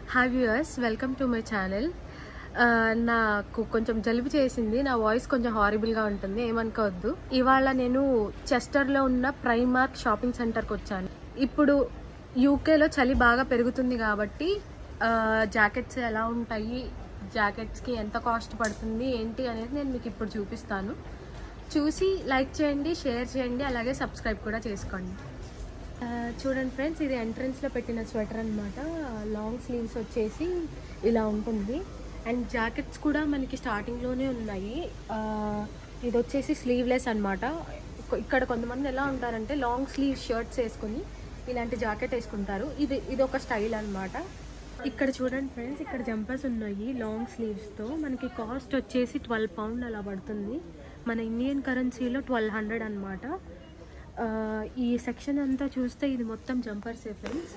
Hi viewers, welcome to my channel. నాకు కొంచెం జలుబు చేసింది, నా వాయిస్ కొంచెం హారిబుల్గా ఉంటుంది, ఏమనుకోవద్దు. ఇవాళ నేను చెస్టర్లో ఉన్న ప్రైమార్క్ షాపింగ్ సెంటర్కి వచ్చాను. ఇప్పుడు యూకేలో చలి బాగా పెరుగుతుంది కాబట్టి జాకెట్స్ ఎలా ఉంటాయి, జాకెట్స్కి ఎంత కాస్ట్ పడుతుంది ఏంటి అనేది నేను మీకు ఇప్పుడు చూపిస్తాను. చూసి లైక్ చేయండి, షేర్ చేయండి, అలాగే సబ్స్క్రైబ్ కూడా చేసుకోండి. చూడండి ఫ్రెండ్స్, ఇది ఎంట్రన్స్లో పెట్టిన స్వెటర్ అనమాట. లాంగ్ స్లీవ్స్ వచ్చేసి ఇలా ఉంటుంది. అండ్ జాకెట్స్ కూడా మనకి స్టార్టింగ్లోనే ఉన్నాయి. ఇది వచ్చేసి స్లీవ్లెస్ అనమాట. ఇక్కడ కొంతమంది ఎలా ఉంటారంటే లాంగ్ స్లీవ్ షర్ట్స్ వేసుకొని ఇలాంటి జాకెట్ వేసుకుంటారు. ఇది ఒక స్టైల్ అనమాట. ఇక్కడ చూడండి ఫ్రెండ్స్, ఇక్కడ జంపర్స్ ఉన్నాయి లాంగ్ స్లీవ్స్తో. మనకి కాస్ట్ వచ్చేసి £12 అలా పడుతుంది. మన ఇండియన్ కరెన్సీలో 1200 అనమాట. ఈ సెక్షన్ అంతా చూస్తే ఇది మొత్తం జంపర్సే ఫ్రెండ్స్.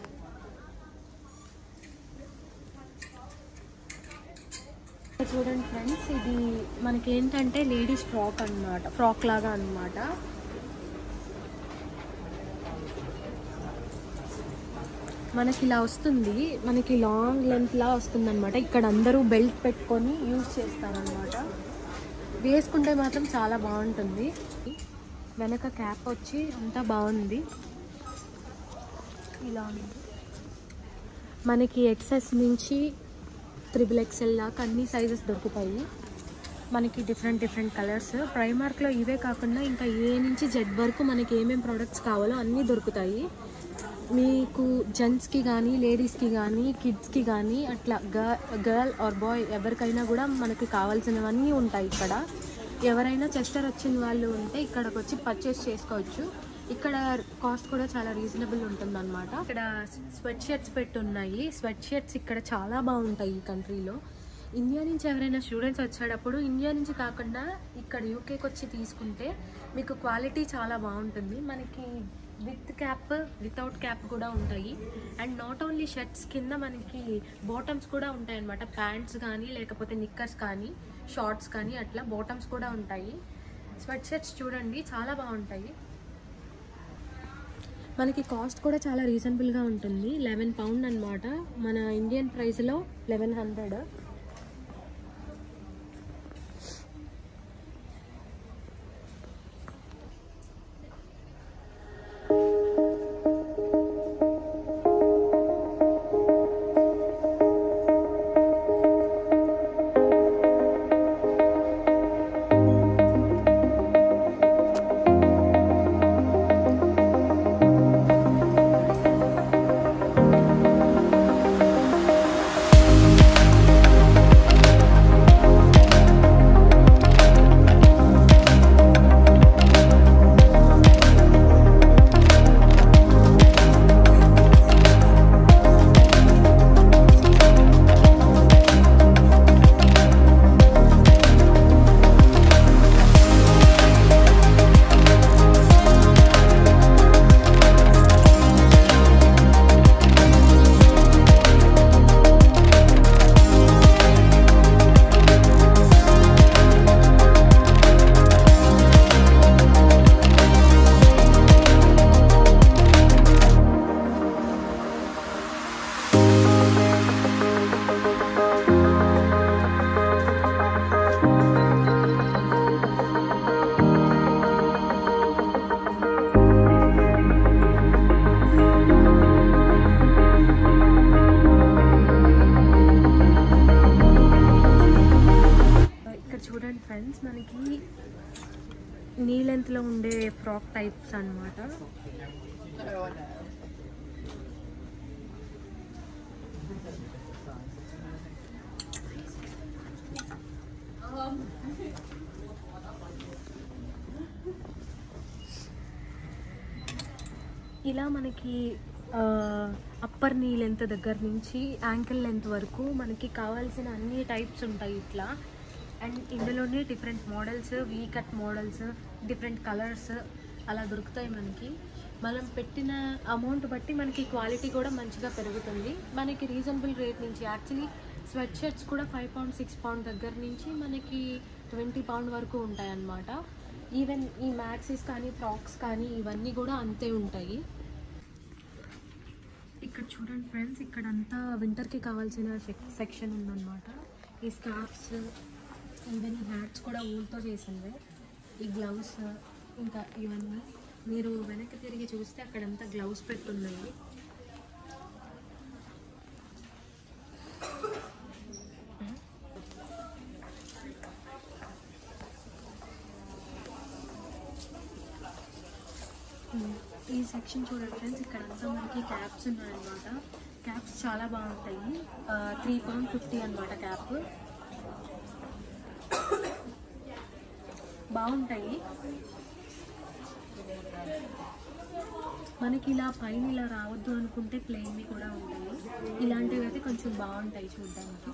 చూడండి ఫ్రెండ్స్, ఇది మనకి ఏంటంటే లేడీస్ ఫ్రాక్ అనమాట, ఫ్రాక్ లాగా అనమాట. మనకి ఇలా వస్తుంది, మనకి లాంగ్ లెంత్ లా వస్తుంది అనమాట. ఇక్కడ అందరూ బెల్ట్ పెట్టుకొని యూజ్ చేస్తారనమాట. వేసుకుంటే మాత్రం చాలా బాగుంటుంది. వెనక క్యాప్ వచ్చి అంతా బాగుంది. ఇలా ఉంది. మనకి XS నుంచి XXL దాకా అన్ని సైజెస్ దొరుకుతాయి. మనకి డిఫరెంట్ కలర్స్. ప్రైమార్క్లో ఇవే కాకుండా ఇంకా A నుంచి Z వరకు మనకి ఏమేమి ప్రోడక్ట్స్ కావాలో అన్నీ దొరుకుతాయి. మీకు జెంట్స్కి కానీ, లేడీస్కి కానీ, కిడ్స్కి కానీ, అట్లా గర్ల్ ఆర్ బాయ్ ఎవరికైనా కూడా మనకి కావాల్సినవన్నీ ఉంటాయి ఇక్కడ. ఎవరైనా చెస్టర్ వచ్చిన వాళ్ళు ఉంటే ఇక్కడికి వచ్చి పర్చేస్ చేసుకోవచ్చు. ఇక్కడ కాస్ట్ కూడా చాలా రీజనబుల్ ఉంటుంది అనమాట. ఇక్కడ స్వెట్ షర్ట్స్ పెట్టున్నాయి. స్వెట్ షర్ట్స్ ఇక్కడ చాలా బాగుంటాయి ఈ కంట్రీలో. ఇండియా నుంచి ఎవరైనా స్టూడెంట్స్ వచ్చేటప్పుడు ఇండియా నుంచి కాకుండా ఇక్కడ యూకేకి వచ్చి తీసుకుంటే మీకు క్వాలిటీ చాలా బాగుంటుంది. మనకి విత్ క్యాప్, వితౌట్ క్యాప్ కూడా ఉంటాయి. అండ్ నాట్ ఓన్లీ షర్ట్స్ కింద మనకి బాటమ్స్ కూడా ఉంటాయి అన్నమాట. ప్యాంట్స్ కానీ, లేకపోతే నిక్కర్స్ కానీ, షార్ట్స్ కానీ, అట్లా బాటమ్స్ కూడా ఉంటాయి. స్వెట్ షర్ట్స్ చూడండి, చాలా బాగుంటాయి. మనకి కాస్ట్ కూడా చాలా రీజనబుల్గా ఉంటుంది. £11 అనమాట. మన ఇండియన్ ప్రైస్లో 1100. చూడండి ఫ్రెండ్స్, మనకి నీ లెంత్లో ఉండే ఫ్రాక్ టైప్స్ అన్నమాట. ఇలా మనకి అప్పర్ నీ లెంత్ దగ్గర నుంచి యాంకిల్ లెంత్ వరకు మనకి కావాల్సిన అన్ని టైప్స్ ఉంటాయి ఇట్లా. అండ్ ఇందులోనే different models, V cut models, different colours అలా దొరుకుతాయి మనకి. మనం పెట్టిన అమౌంట్ బట్టి మనకి క్వాలిటీ కూడా మంచిగా పెరుగుతుంది. మనకి రీజనబుల్ రేట్ నుంచి యాక్చువల్లీ స్వెట్ షర్ట్స్ కూడా £5, £6 దగ్గర నుంచి మనకి £20 వరకు ఉంటాయి అన్నమాట. ఈవెన్ ఈ మ్యాక్సీస్ కానీ, ఫ్రాక్స్ కానీ ఇవన్నీ కూడా అంతే ఉంటాయి. ఇక్కడ చూడండి ఫ్రెండ్స్, ఇక్కడంతా వింటర్కి కావాల్సిన సెక్షన్ ఉందన్నమాట. ఈ స్కార్ఫ్స్, ఈవెన్ హ్యాట్స్ కూడా ఊళ్ళతో చేసినవే. ఈ గ్లౌస్, ఇంకా ఇవన్నీ మీరు వెనక్కి తిరిగి చూస్తే అక్కడంతా గ్లౌస్ పెట్టున్నాయి. ఈ సెక్షన్ చూడండి ఫ్రెండ్స్, ఇక్కడంతా మనకి క్యాప్స్ ఉన్నాయన్నమాట. క్యాప్స్ చాలా బాగుంటాయి. £3.50 అనమాట క్యాప్. బాగుంటాయి. మనకి ఇలా పైన ఇలా రావద్దు అనుకుంటే ప్లెయిన్వి కూడా ఉంటాయి. ఇలాంటివి అయితే కొంచెం బాగుంటాయి చూడడానికి.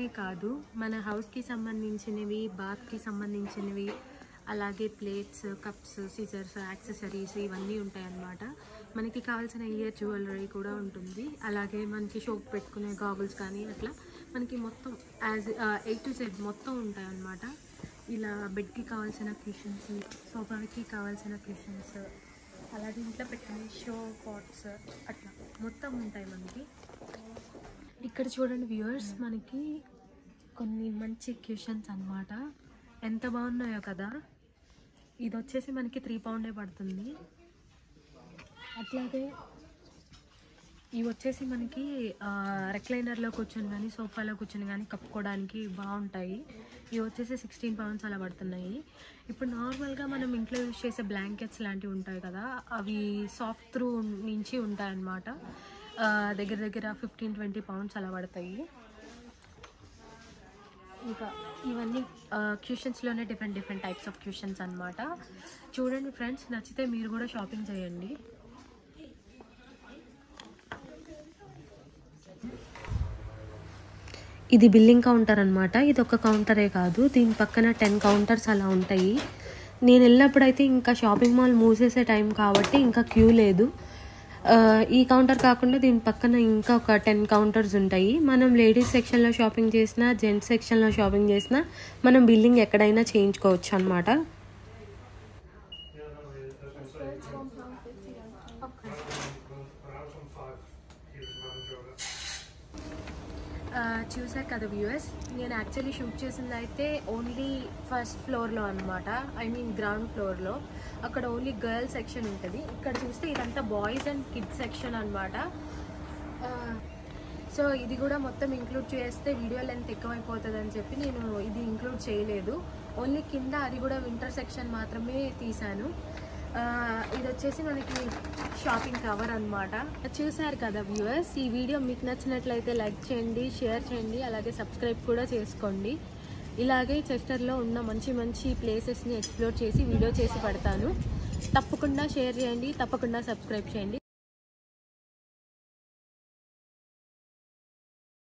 అనే కాదు, మన హౌస్కి సంబంధించినవి, బాత్కి సంబంధించినవి, అలాగే ప్లేట్స్, కప్స్, సిజర్స్, యాక్సెసరీస్ ఇవన్నీ ఉంటాయన్నమాట. మనకి కావాల్సిన ఇయర్ జ్యువెలరీ కూడా ఉంటుంది. అలాగే మనకి షోక్ పెట్టుకునే గాగుల్స్ కానీ అట్లా మనకి మొత్తం యాజ్ A to Z మొత్తం ఉంటాయన్నమాట. ఇలా బెడ్కి కావాల్సిన క్యూషన్స్, సోఫాకి కావాల్సిన క్యూషన్స్, అలాగే ఇంట్లో పెట్టుకునే షో పాట్స్ అట్లా మొత్తం ఉంటాయి మనకి. ఇక్కడ చూడండి వ్యూవర్స్, మనకి కొన్ని మంచి క్యూషన్స్ అన్నమాట. ఎంత బాగున్నాయో కదా. ఇది వచ్చేసి మనకి 3 పౌండే పడుతుంది. అట్లాగే ఇవి వచ్చేసి మనకి రెక్లైనర్లో కూర్చొని కానీ సోఫాలో కూర్చొని కానీ కప్పుకోవడానికి బాగుంటాయి. ఇవి వచ్చేసి 16 పౌండ్స్ అలా పడుతున్నాయి. ఇప్పుడు నార్మల్గా మనం ఇంట్లో యూజ్ చేసే బ్లాంకెట్స్ లాంటివి ఉంటాయి కదా, అవి సాఫ్ట్ త్రూ నుంచి ఉంటాయన్నమాట. దగ్గర దగ్గర 15-20 పౌండ్స్ అలా పడతాయి. ఇంకా ఇవన్నీ క్యూషన్స్లోనే డిఫరెంట్ టైప్స్ ఆఫ్ క్యూషన్స్ అన్నమాట. చూడండి ఫ్రెండ్స్, నచ్చితే మీరు కూడా షాపింగ్ చేయండి. ఇది బిల్లింగ్ కౌంటర్ అనమాట. ఇది ఒక కౌంటరే కాదు, దీని పక్కన 10 కౌంటర్స్ అలా ఉంటాయి. నేను వెళ్ళినప్పుడైతే ఇంకా షాపింగ్ మాల్ మూసేసే టైం కాబట్టి ఇంకా క్యూ లేదు. ఈ కౌంటర్ కాకుండా దీని పక్కన ఇంకా ఒక 10 కౌంటర్స్ ఉంటాయి. మనం లేడీస్ సెక్షన్లో షాపింగ్ చేసినా, జెంట్స్ సెక్షన్లో షాపింగ్ చేసినా మనం బిల్లింగ్ ఎక్కడైనా చేయించుకోవచ్చు అనమాట. చూసారు కదా వ్యూవర్స్, నేను యాక్చువల్లీ షూట్ చేసింది అయితే ఓన్లీ ఫస్ట్ ఫ్లోర్లో అనమాట. ఐ మీన్ గ్రౌండ్ ఫ్లోర్లో. అక్కడ ఓన్లీ గర్ల్స్ సెక్షన్ ఉంటుంది. ఇక్కడ చూస్తే ఇదంతా బాయ్స్ అండ్ కిడ్స్ సెక్షన్ అనమాట. సో ఇది కూడా మొత్తం ఇంక్లూడ్ చేస్తే వీడియో లెంత్ ఎక్కువైపోతుంది అని చెప్పి నేను ఇది ఇంక్లూడ్ చేయలేదు. ఓన్లీ కింద అది కూడా వింటర్ సెక్షన్ మాత్రమే తీశాను. ఇది వచ్చేసి మనకి షాపింగ్ కవర్ అనమాట. చూసారు కదా వ్యూవర్స్, ఈ వీడియో మీకు నచ్చినట్లయితే లైక్ చేయండి, షేర్ చేయండి, అలాగే సబ్స్క్రైబ్ కూడా చేసుకోండి. ఇలాగే చెస్టర్లో ఉన్న మంచి ప్లేసెస్ని ఎక్స్ప్లోర్ చేసి వీడియో చేసి పెడతాను. తప్పకుండా షేర్ చేయండి, తప్పకుండా సబ్స్క్రైబ్ చేయండి.